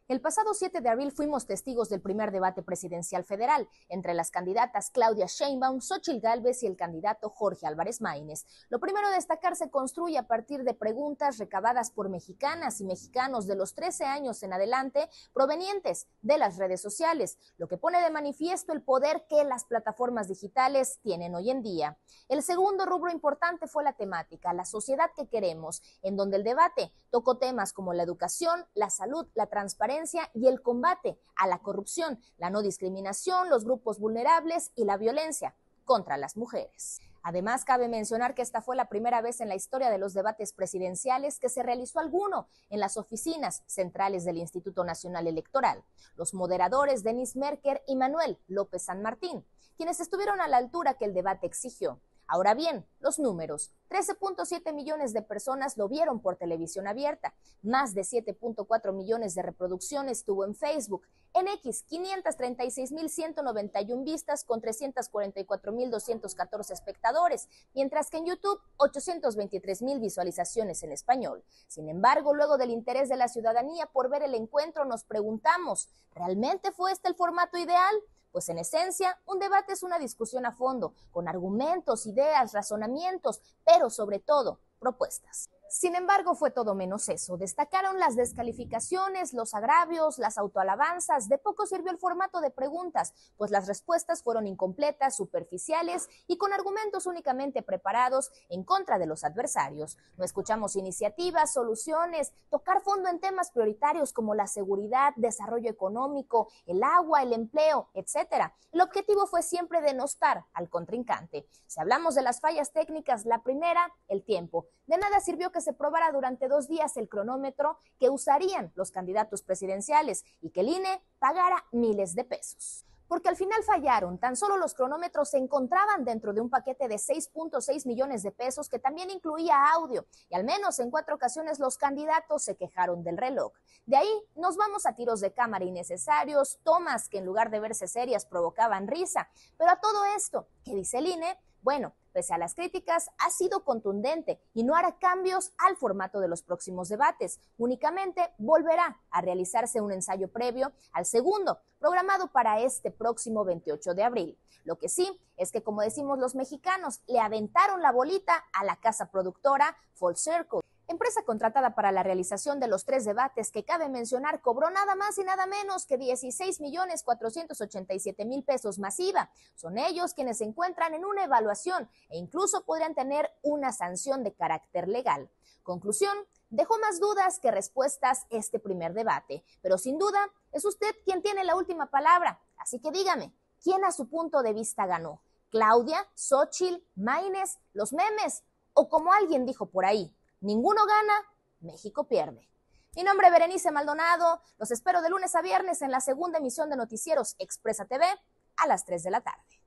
El pasado 7 de abril fuimos testigos del primer debate presidencial federal entre las candidatas Claudia Sheinbaum, Xóchitl Gálvez y el candidato Jorge Álvarez Maínez. Lo primero a destacar se construye a partir de preguntas recabadas por mexicanas y mexicanos de los 13 años en adelante provenientes de las redes sociales, lo que pone de manifiesto el poder que las plataformas digitales tienen hoy en día. El segundo rubro importante fue la temática, la sociedad que queremos, en donde el debate tocó temas como la educación, la salud, la transparencia y el combate a la corrupción, la no discriminación, los grupos vulnerables y la violencia contra las mujeres. Además, cabe mencionar que esta fue la primera vez en la historia de los debates presidenciales que se realizó alguno en las oficinas centrales del Instituto Nacional Electoral. Los moderadores Denis Merker y Manuel López San Martín, quienes estuvieron a la altura que el debate exigió. Ahora bien, los números. 13.7 millones de personas lo vieron por televisión abierta. Más de 7.4 millones de reproducciones tuvo en Facebook. En X, 536.191 vistas con 344.214 espectadores, mientras que en YouTube, 823.000 visualizaciones en español. Sin embargo, luego del interés de la ciudadanía por ver el encuentro, nos preguntamos, ¿realmente fue este el formato ideal? Pues en esencia, un debate es una discusión a fondo, con argumentos, ideas, razonamientos, pero sobre todo, propuestas. Sin embargo, fue todo menos eso. Destacaron las descalificaciones, los agravios, las autoalabanzas. De poco sirvió el formato de preguntas, pues las respuestas fueron incompletas, superficiales y con argumentos únicamente preparados en contra de los adversarios. No escuchamos iniciativas, soluciones, tocar fondo en temas prioritarios como la seguridad, desarrollo económico, el agua, el empleo, etc. El objetivo fue siempre denostar al contrincante. Si hablamos de las fallas técnicas, la primera, el tiempo. De nada sirvió que se probara durante 2 días el cronómetro que usarían los candidatos presidenciales y que el INE pagara miles de pesos. Porque al final fallaron, tan solo los cronómetros se encontraban dentro de un paquete de 6.6 millones de pesos que también incluía audio, y al menos en 4 ocasiones los candidatos se quejaron del reloj. De ahí nos vamos a tiros de cámara innecesarios, tomas que en lugar de verse serias provocaban risa, pero a todo esto, ¿qué dice el INE? Bueno, pese a las críticas, ha sido contundente y no hará cambios al formato de los próximos debates. Únicamente volverá a realizarse un ensayo previo al segundo, programado para este próximo 28 de abril. Lo que sí es que, como decimos los mexicanos, le aventaron la bolita a la casa productora Full Circle. Empresa contratada para la realización de los 3 debates que cabe mencionar cobró nada más y nada menos que 16.487.000 pesos más IVA. Son ellos quienes se encuentran en una evaluación e incluso podrían tener una sanción de carácter legal. Conclusión, dejó más dudas que respuestas este primer debate, pero sin duda es usted quien tiene la última palabra. Así que dígame, ¿quién a su punto de vista ganó? ¿Claudia, Xóchitl, Maínez, los memes o como alguien dijo por ahí? Ninguno gana, México pierde. Mi nombre es Berenice Maldonado. Los espero de lunes a viernes en la segunda emisión de Noticieros Expresa TV a las 3 de la tarde.